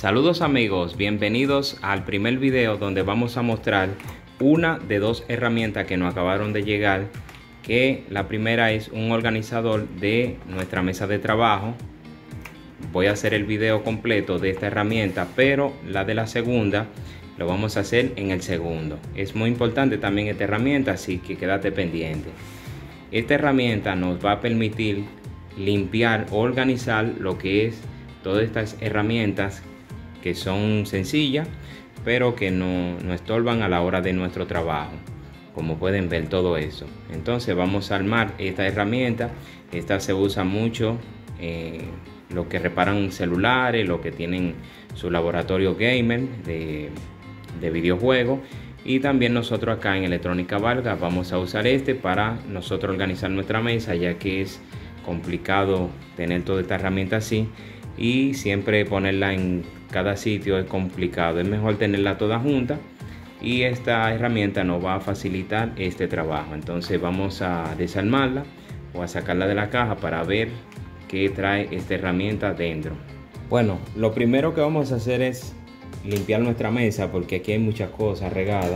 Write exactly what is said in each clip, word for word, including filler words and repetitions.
Saludos amigos, bienvenidos al primer video donde vamos a mostrar una de dos herramientas que nos acabaron de llegar, que la primera es un organizador de nuestra mesa de trabajo. Voy a hacer el video completo de esta herramienta, pero la de la segunda lo vamos a hacer en el segundo. Es muy importante también esta herramienta, así que quédate pendiente. Esta herramienta nos va a permitir limpiar o organizar lo que es todas estas herramientas que son sencillas pero que no, no estorban a la hora de nuestro trabajo. Como pueden ver todo eso, entonces vamos a armar esta herramienta. Esta se usa mucho eh, los que reparan celulares, los que tienen su laboratorio gamer de, de videojuegos, y también nosotros acá en Electrónica Vargas vamos a usar este para nosotros organizar nuestra mesa, ya que es complicado tener toda esta herramienta así y siempre ponerla en cada sitio es complicado. Es mejor tenerla toda junta y esta herramienta nos va a facilitar este trabajo. Entonces vamos a desarmarla o a sacarla de la caja para ver qué trae esta herramienta dentro. Bueno, lo primero que vamos a hacer es limpiar nuestra mesa, porque aquí hay muchas cosas regadas.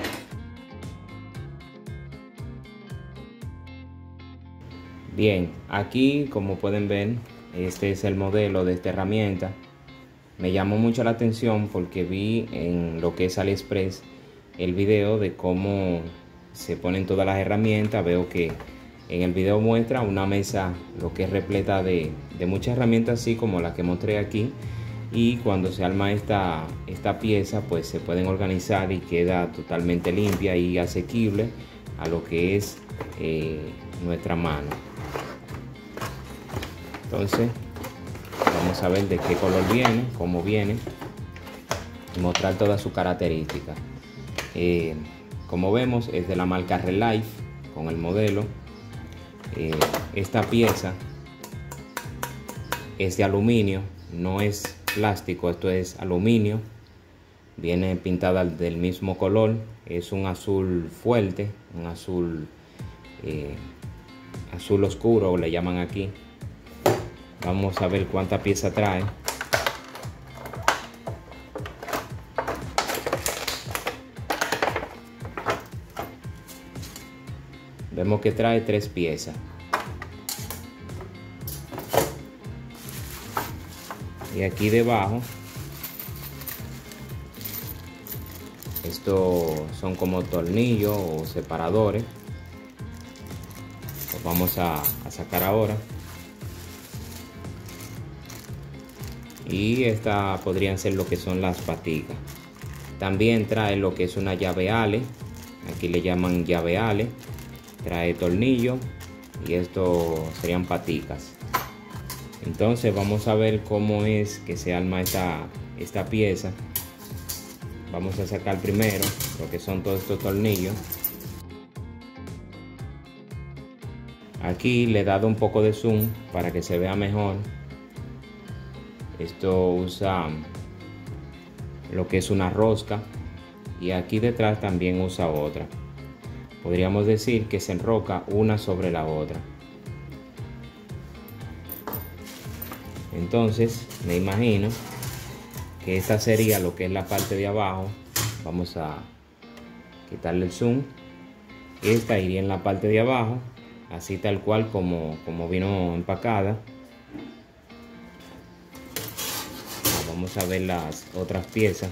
Bien, aquí como pueden ver, este es el modelo de esta herramienta. Me llamó mucho la atención porque vi en lo que es AliExpress el video de cómo se ponen todas las herramientas. Veo que en el video muestra una mesa lo que es repleta de, de muchas herramientas, así como la que mostré aquí. Y cuando se arma esta, esta pieza, pues se pueden organizar y queda totalmente limpia y asequible a lo que es eh, nuestra mano. Entonces vamos a ver de qué color viene, cómo viene, y mostrar todas sus características. Eh, como vemos, es de la marca Relife con el modelo. Eh, esta pieza es de aluminio, no es plástico, esto es aluminio. Viene pintada del mismo color, es un azul fuerte, un azul eh, azul oscuro le llaman aquí. Vamos a ver cuánta pieza trae. Vemos que trae tres piezas. Y aquí debajo, estos son como tornillos o separadores. Los vamos a, a sacar ahora. Y esta podrían ser lo que son las paticas. También trae lo que es una llave Ale, aquí le llaman llave Ale. Trae tornillo y esto serían paticas. Entonces vamos a ver cómo es que se arma esta, esta pieza. Vamos a sacar primero lo que son todos estos tornillos. Aquí le he dado un poco de zoom para que se vea mejor. Esto usa lo que es una rosca, y aquí detrás también usa otra. Podríamos decir que se enroca una sobre la otra. Entonces me imagino que esta sería lo que es la parte de abajo. Vamos a quitarle el zoom. Esta iría en la parte de abajo, así tal cual como, como vino empacada. Vamos a ver las otras piezas.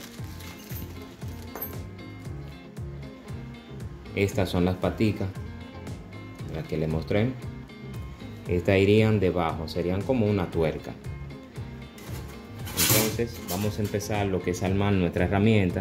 Estas son las paticas, las que les mostré. Estas irían debajo, serían como una tuerca. Entonces vamos a empezar lo que es armar nuestra herramienta.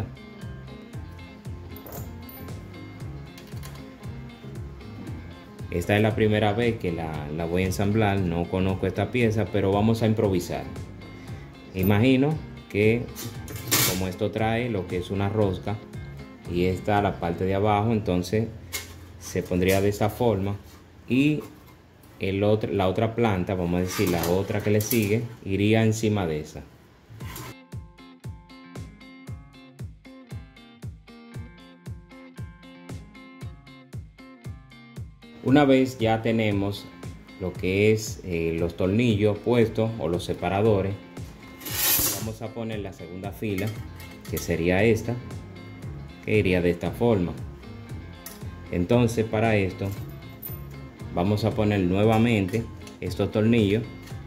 Esta es la primera vez que la, la voy a ensamblar. No conozco esta pieza, pero vamos a improvisar. Imagino que como esto trae lo que es una rosca y esta la parte de abajo, entonces se pondría de esa forma, y el otro, la otra planta, vamos a decir la otra que le sigue, iría encima de esa. Una vez ya tenemos lo que es eh, los tornillos puestos o los separadores, vamos a poner la segunda fila, que sería esta, que iría de esta forma. Entonces para esto vamos a poner nuevamente estos tornillos,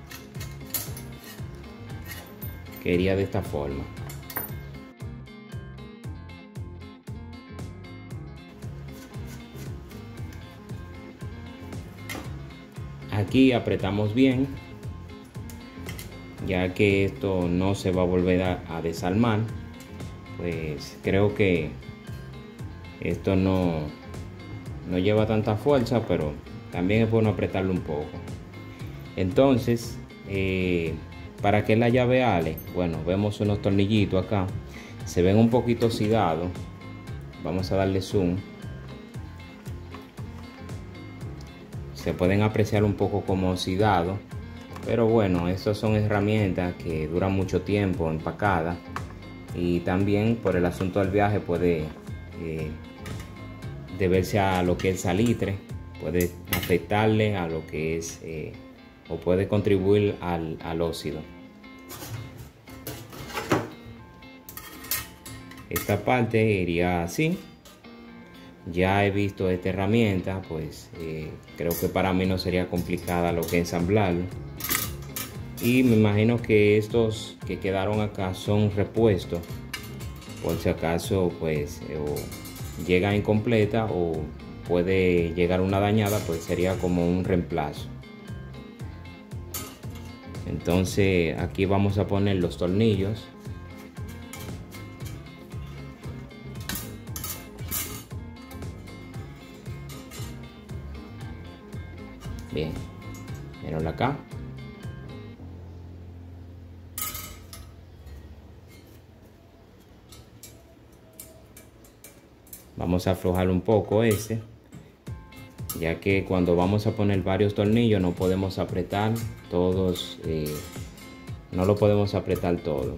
que iría de esta forma. Aquí apretamos bien, ya que esto no se va a volver a, a desarmar. Pues creo que esto no, no lleva tanta fuerza, pero también es bueno apretarlo un poco. Entonces, eh, para que la llave ale, bueno, vemos unos tornillitos acá, se ven un poquito oxidados. Vamos a darle zoom. Se pueden apreciar un poco como oxidados, pero bueno, estas son herramientas que duran mucho tiempo empacadas, y también por el asunto del viaje puede eh, deberse a lo que es salitre, puede afectarle a lo que es eh, o puede contribuir al, al óxido. Esta parte iría así. Ya he visto esta herramienta, pues eh, creo que para mí no sería complicada lo que es ensamblarlo. Y me imagino que estos que quedaron acá son repuestos, por si acaso pues eh, o llega incompleta o puede llegar una dañada, pues sería como un reemplazo. Entonces aquí vamos a poner los tornillos. Bien, mírenlo acá. Vamos a aflojar un poco este, ya que cuando vamos a poner varios tornillos no podemos apretar todos, eh, no lo podemos apretar todo.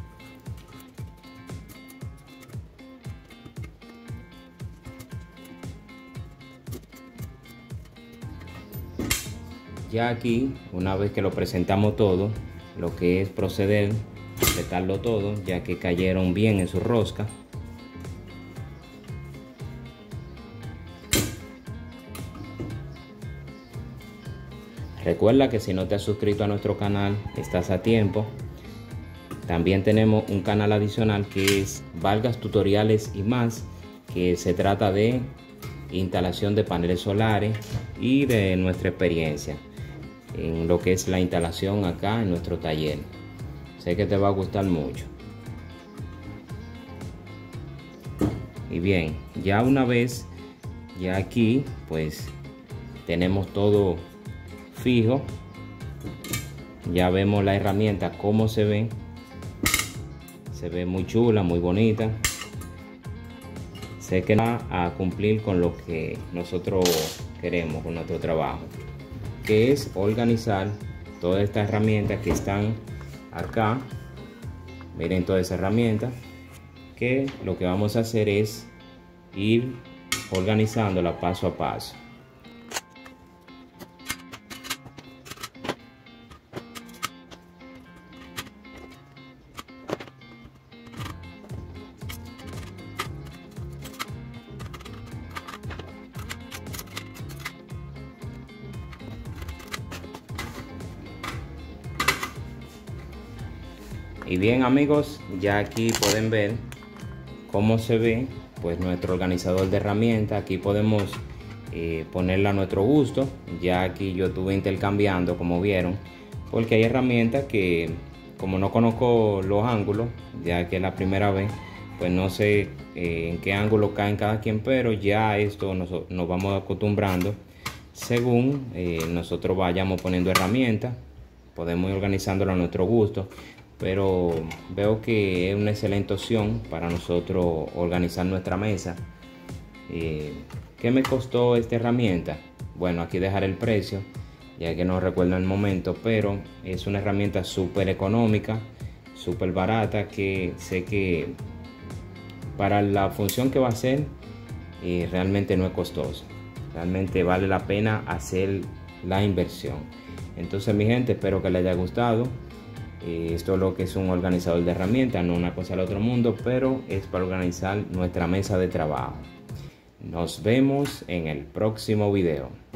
Ya aquí, una vez que lo presentamos todo, lo que es proceder a apretarlo todo, ya que cayeron bien en su rosca. Recuerda que si no te has suscrito a nuestro canal, estás a tiempo. También tenemos un canal adicional que es Vargas Tutoriales y Más, que se trata de instalación de paneles solares y de nuestra experiencia en lo que es la instalación acá en nuestro taller. Sé que te va a gustar mucho. Y bien, ya una vez ya aquí pues tenemos todo fijo, ya vemos la herramienta cómo se ve. Se ve muy chula, muy bonita. Sé que va a cumplir con lo que nosotros queremos con nuestro trabajo, que es organizar todas estas herramientas que están acá. Miren todas esas herramientas, que lo que vamos a hacer es ir organizándola paso a paso. Y bien amigos, ya aquí pueden ver cómo se ve pues nuestro organizador de herramientas. Aquí podemos eh, ponerla a nuestro gusto. Ya aquí yo estuve intercambiando, como vieron, porque hay herramientas que como no conozco los ángulos, ya que es la primera vez, pues no sé eh, en qué ángulo caen cada quien, pero ya esto nos, nos vamos acostumbrando según eh, nosotros vayamos poniendo herramientas. Podemos ir organizándolo a nuestro gusto, pero veo que es una excelente opción para nosotros organizar nuestra mesa. Eh, ¿Qué me costó esta herramienta? Bueno, aquí dejaré el precio, ya que no recuerdo el momento, pero es una herramienta súper económica, súper barata, que sé que para la función que va a hacer eh, realmente no es costosa. Realmente vale la pena hacer la inversión. Entonces mi gente, espero que les haya gustado. Eh, esto es lo que es un organizador de herramientas, no una cosa del otro mundo, pero es para organizar nuestra mesa de trabajo. Nos vemos en el próximo video.